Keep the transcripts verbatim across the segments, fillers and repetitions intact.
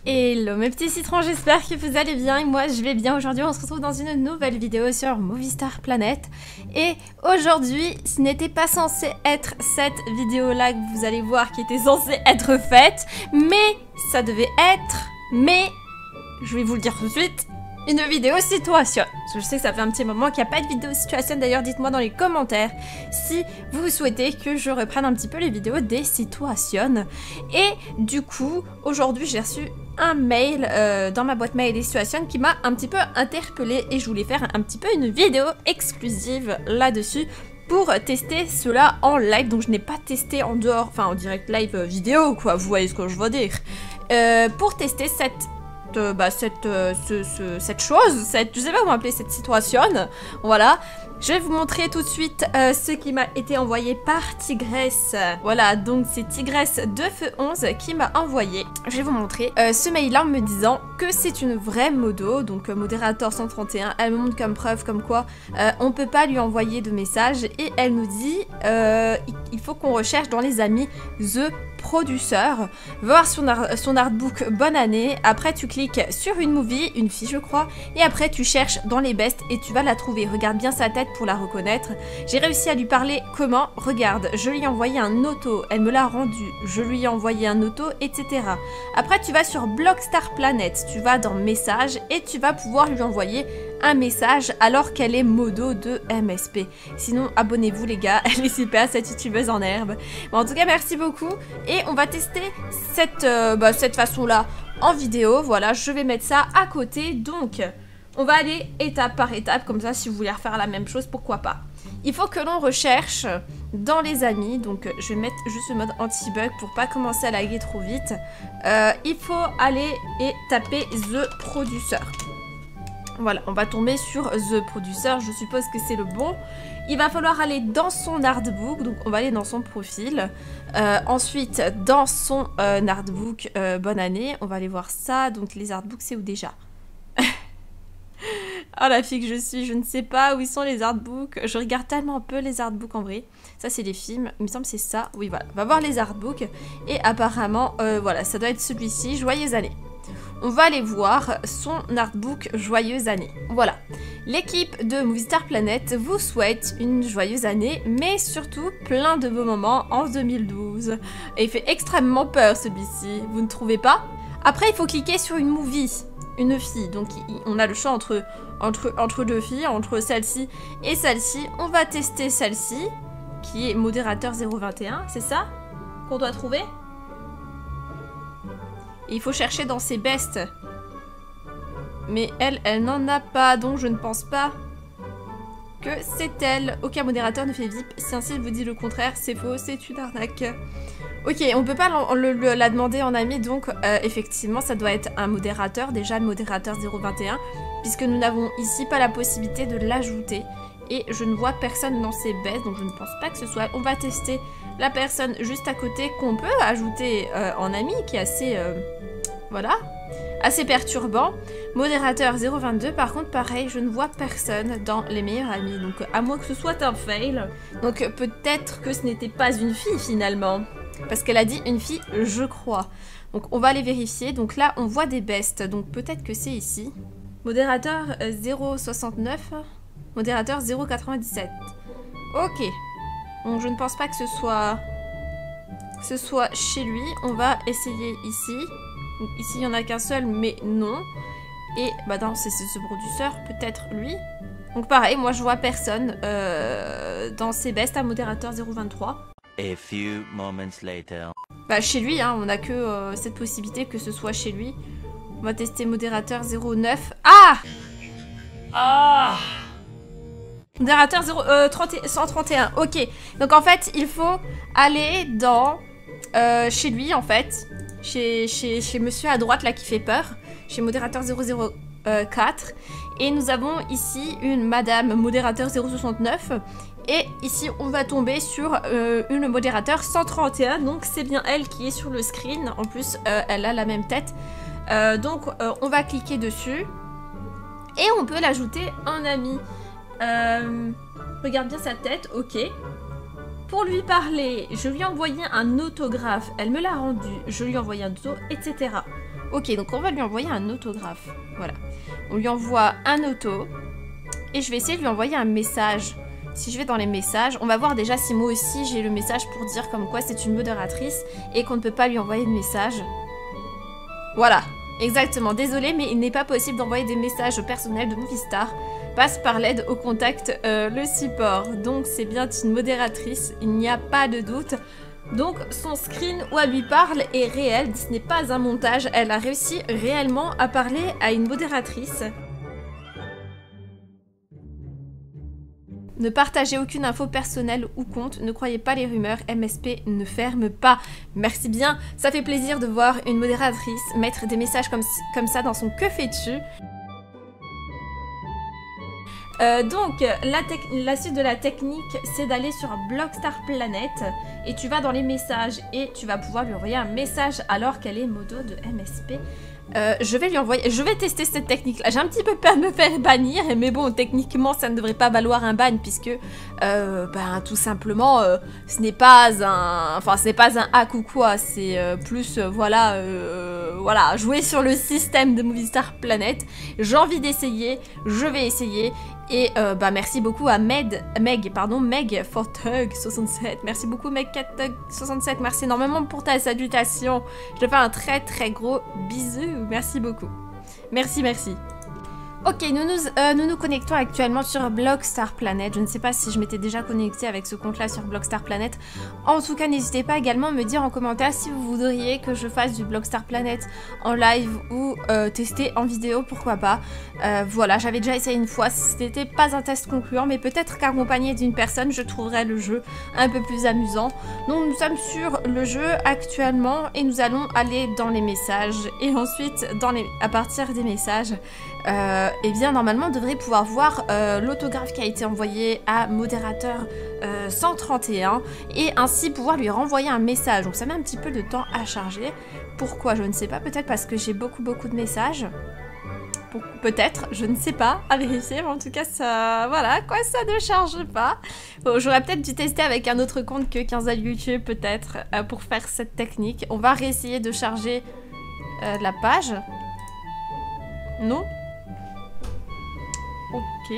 Hello mes petits citrons, j'espère que vous allez bien et moi je vais bien. Aujourd'hui on se retrouve dans une nouvelle vidéo sur Movistar Planet. Et aujourd'hui ce n'était pas censé être cette vidéo là que vous allez voir qui était censée être faite, mais ça devait être, mais je vais vous le dire tout de suite, une vidéo situation. Parce que je sais que ça fait un petit moment qu'il n'y a pas de vidéo situation. D'ailleurs dites-moi dans les commentaires si vous souhaitez que je reprenne un petit peu les vidéos des situations. Et du coup aujourd'hui j'ai reçu un mail euh, dans ma boîte mail des situations qui m'a un petit peu interpellée et je voulais faire un petit peu une vidéo exclusive là-dessus pour tester cela en live. Donc je n'ai pas testé en dehors, enfin en direct live vidéo quoi, vous voyez ce que je veux dire. Euh, pour tester cette Euh, bah, cette, euh, ce, ce, cette chose, cette, je sais pas comment appeler cette situation, voilà. Je vais vous montrer tout de suite euh, ce qui m'a été envoyé par Tigresse. Voilà, donc c'est Tigresse de Feu onze qui m'a envoyé. Je vais vous montrer euh, ce mail-là en me disant que c'est une vraie modo, donc euh, modérateur cent trente et un. Elle me montre comme preuve comme quoi euh, on peut pas lui envoyer de message et elle nous dit euh, il faut qu'on recherche dans les amis The Producer, voir son, art son artbook bonne année, après tu cliques sur une movie, une fille je crois, et après tu cherches dans les bestes et tu vas la trouver. Regarde bien sa tête pour la reconnaître. J'ai réussi à lui parler comment, regarde, je lui ai envoyé un auto, elle me l'a rendu, je lui ai envoyé un auto, et cetera. Après tu vas sur Blockstar Planet, tu vas dans messages et tu vas pouvoir lui envoyer un message alors qu'elle est modo de M S P. Sinon abonnez-vous les gars, elle est super cette youtubeuse en herbe. Bon, en tout cas merci beaucoup et on va tester cette, euh, bah, cette façon là en vidéo. Voilà, je vais mettre ça à côté. Donc on va aller étape par étape comme ça, si vous voulez refaire la même chose pourquoi pas. Il faut que l'on recherche dans les amis, donc je vais mettre juste le mode anti-bug pour pas commencer à laguer trop vite. Euh, il faut aller et taper The Producer. Voilà, on va tomber sur The Producer, je suppose que c'est le bon. Il va falloir aller dans son artbook, donc on va aller dans son profil. Euh, ensuite, dans son euh, artbook, euh, bonne année, on va aller voir ça. Donc les artbooks, c'est où déjà? Ah, la fille que je suis, je ne sais pas où ils sont les artbooks. Je regarde tellement peu les artbooks en vrai. Ça, c'est des films, il me semble que c'est ça. Oui, voilà, on va voir les artbooks. Et apparemment, euh, voilà, ça doit être celui-ci, Joyeuse année. On va aller voir son artbook Joyeuse année. Voilà. L'équipe de Movistar Planet vous souhaite une joyeuse année, mais surtout plein de beaux moments en deux mille douze. Et il fait extrêmement peur celui-ci, vous ne trouvez pas? Après, il faut cliquer sur une movie, une fille. Donc, on a le choix entre, entre, entre deux filles, entre celle-ci et celle-ci. On va tester celle-ci, qui est modérateur zéro vingt et un, c'est ça qu'on doit trouver? Il faut chercher dans ses bestes. Mais elle, elle n'en a pas, donc je ne pense pas que c'est elle. Aucun modérateur ne fait V I P. Si un site vous dit le contraire, c'est faux, c'est une arnaque. Ok, on peut pas le, le, la demander en ami, donc euh, effectivement, ça doit être un modérateur, déjà le modérateur zéro vingt et un, puisque nous n'avons ici pas la possibilité de l'ajouter. Et je ne vois personne dans ses bestes, donc je ne pense pas que ce soit elle. On va tester la personne juste à côté qu'on peut ajouter euh, en ami, qui est assez... Euh, voilà, assez perturbant. Modérateur zéro vingt-deux, par contre, pareil, je ne vois personne dans les meilleurs amis. Donc, à moins que ce soit un fail. Donc, peut-être que ce n'était pas une fille, finalement. Parce qu'elle a dit une fille, je crois. Donc, on va aller vérifier. Donc là, on voit des bestes. Donc, peut-être que c'est ici. Modérateur euh, zéro soixante-neuf. Modérateur zéro quatre-vingt-dix-sept. Ok. Donc, je ne pense pas que ce soit... que ce soit chez lui. On va essayer ici. Donc ici, il n'y en a qu'un seul, mais non. Et, bah non, c'est ce producteur, peut-être lui. Donc pareil, moi je vois personne euh, dans ces bestes à modérateur zéro vingt-trois. A few moments later. Bah chez lui, hein, on n'a que euh, cette possibilité que ce soit chez lui. On va tester modérateur zéro neuf. Ah Ah Modérateur zéro, euh, trente, cent trente et un, ok. Donc en fait, il faut aller dans... Euh, chez lui, en fait. Chez, chez, chez monsieur à droite là qui fait peur, chez modérateur zéro zéro quatre, et nous avons ici une madame modérateur zéro soixante-neuf, et ici on va tomber sur euh, une modérateur cent trente et un, donc c'est bien elle qui est sur le screen. En plus euh, elle a la même tête, euh, donc euh, on va cliquer dessus et on peut l'ajouter en ami. Euh, regarde bien sa tête, ok. Pour lui parler, je lui ai envoyé un autographe, elle me l'a rendu, je lui ai envoyé un auto, et cetera. Ok, donc on va lui envoyer un autographe. Voilà. On lui envoie un auto. Et je vais essayer de lui envoyer un message. Si je vais dans les messages, on va voir déjà si moi aussi j'ai le message pour dire comme quoi c'est une modératrice et qu'on ne peut pas lui envoyer de message. Voilà, exactement. Désolée, mais il n'est pas possible d'envoyer des messages au personnel de Movistar. Passe par l'aide au contact euh, le support. Donc c'est bien une modératrice, il n'y a pas de doute. Donc son screen où elle lui parle est réel, ce n'est pas un montage. Elle a réussi réellement à parler à une modératrice. Ne partagez aucune info personnelle ou compte, ne croyez pas les rumeurs, M S P ne ferme pas. Merci bien, ça fait plaisir de voir une modératrice mettre des messages comme, comme ça dans son que fais-tu. Euh, donc, la, la suite de la technique, c'est d'aller sur Blockstar Planet et tu vas dans les messages et tu vas pouvoir lui envoyer un message alors qu'elle est modo de M S P. Euh, je vais lui envoyer, je vais tester cette technique là, j'ai un petit peu peur de me faire bannir, mais bon techniquement ça ne devrait pas valoir un ban puisque euh, ben tout simplement euh, ce n'est pas un, enfin ce n'est pas un hack ou quoi, c'est euh, plus euh, voilà, euh, voilà, jouer sur le système de Movistar Planet. J'ai envie d'essayer, je vais essayer. Et euh, bah merci beaucoup à Med, Meg, pardon, Meg Fortug soixante-sept. Merci beaucoup Meg Catug soixante-sept. Merci énormément pour ta salutation. Je te fais un très très gros bisou. Merci beaucoup. Merci, merci. Ok, nous nous, euh, nous nous connectons actuellement sur Blockstar Planet. Je ne sais pas si je m'étais déjà connectée avec ce compte-là sur Blockstar Planet. En tout cas, n'hésitez pas également à me dire en commentaire si vous voudriez que je fasse du Blockstar Planet en live ou euh, tester en vidéo, pourquoi pas. Euh, voilà, j'avais déjà essayé une fois, ce n'était pas un test concluant, mais peut-être qu'accompagné d'une personne, je trouverais le jeu un peu plus amusant. Donc nous sommes sur le jeu actuellement et nous allons aller dans les messages. Et ensuite, dans les... à partir des messages... Euh, et bien normalement on devrait pouvoir voir euh, l'autographe qui a été envoyé à modérateur euh, cent trente et un et ainsi pouvoir lui renvoyer un message. Donc ça met un petit peu de temps à charger. Pourquoi? Je ne sais pas, peut-être parce que j'ai beaucoup beaucoup de messages. Peut-être, je ne sais pas, à vérifier, mais en tout cas ça, voilà, quoi, ça ne charge pas. Bon, j'aurais peut-être dû tester avec un autre compte que quinze à YouTube peut-être euh, pour faire cette technique. On va réessayer de charger euh, la page. Non? Ok.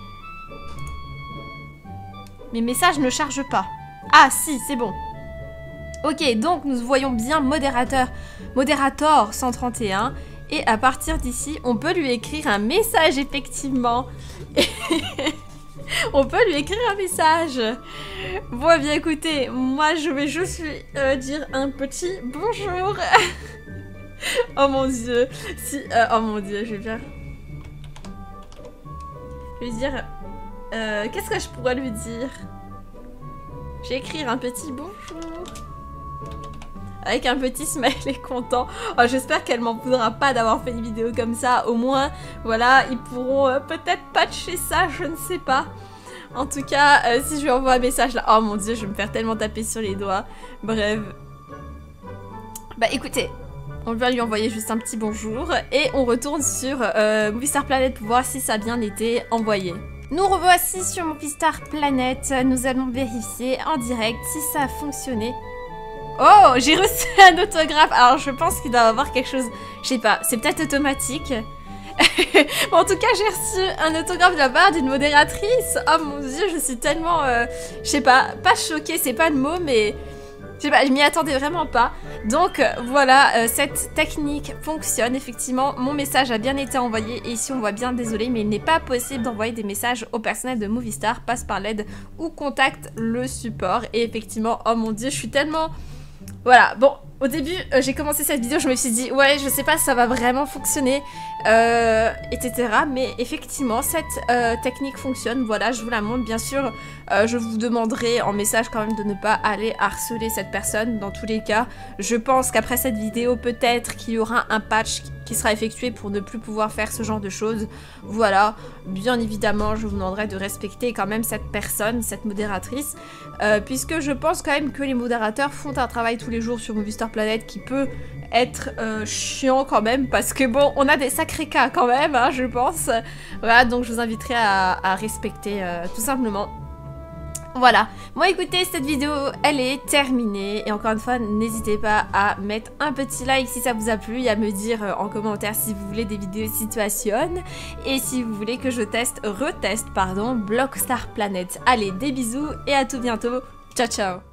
Mes messages ne chargent pas. Ah si, c'est bon. Ok, donc nous voyons bien modérateur, modérateur cent trente et un. Et à partir d'ici, on peut lui écrire un message effectivement. On peut lui écrire un message. Bon, eh bien écoutez, moi je vais juste lui euh, dire un petit bonjour. Oh mon dieu. Si, euh, oh mon dieu, je vais bien... Je vais lui dire... Euh, Qu'est-ce que je pourrais lui dire? Je vais écrire un petit bonjour. Avec un petit smiley content. Oh, j'espère qu'elle m'en voudra pas d'avoir fait une vidéo comme ça. Au moins, voilà, ils pourront euh, peut-être patcher ça, je ne sais pas. En tout cas, euh, si je lui envoie un message là... Oh mon dieu, je vais me faire tellement taper sur les doigts. Bref. Bah écoutez... On va lui envoyer juste un petit bonjour et on retourne sur euh, Movistar Planet pour voir si ça a bien été envoyé. Nous revoici sur Movistar Planet. Nous allons vérifier en direct si ça a fonctionné. Oh, j'ai reçu un autographe. Alors je pense qu'il doit y avoir quelque chose. Je sais pas, c'est peut-être automatique. Bon, en tout cas, j'ai reçu un autographe de la part d'une modératrice. Oh mon dieu, je suis tellement... Euh, je sais pas, pas choquée, c'est pas le mot, mais... Je sais pas, je m'y attendais vraiment pas. Donc euh, voilà, euh, cette technique fonctionne. Effectivement, mon message a bien été envoyé. Et ici, on voit bien, désolé, mais il n'est pas possible d'envoyer des messages au personnel de Movistar. Passe par l'aide ou contacte le support. Et effectivement, oh mon dieu, je suis tellement... Voilà, bon, au début, euh, j'ai commencé cette vidéo, je me suis dit, ouais, je sais pas si ça va vraiment fonctionner, euh, et cetera. Mais effectivement, cette euh, technique fonctionne, voilà, je vous la montre. Bien sûr, euh, je vous demanderai en message quand même de ne pas aller harceler cette personne, dans tous les cas. Je pense qu'après cette vidéo, peut-être qu'il y aura un patch qui sera effectué pour ne plus pouvoir faire ce genre de choses. Voilà, bien évidemment, je vous demanderai de respecter quand même cette personne, cette modératrice, euh, puisque je pense quand même que les modérateurs font un travail tous les jours sur Movistar Planet qui peut être euh, chiant quand même, parce que bon, on a des sacrés cas quand même, hein, je pense. Voilà, donc je vous inviterai à, à respecter euh, tout simplement. Voilà, bon écoutez, cette vidéo elle est terminée et encore une fois n'hésitez pas à mettre un petit like si ça vous a plu et à me dire en commentaire si vous voulez des vidéos situation et si vous voulez que je teste, reteste pardon, Blockstar Planet. Allez, des bisous et à tout bientôt, ciao ciao.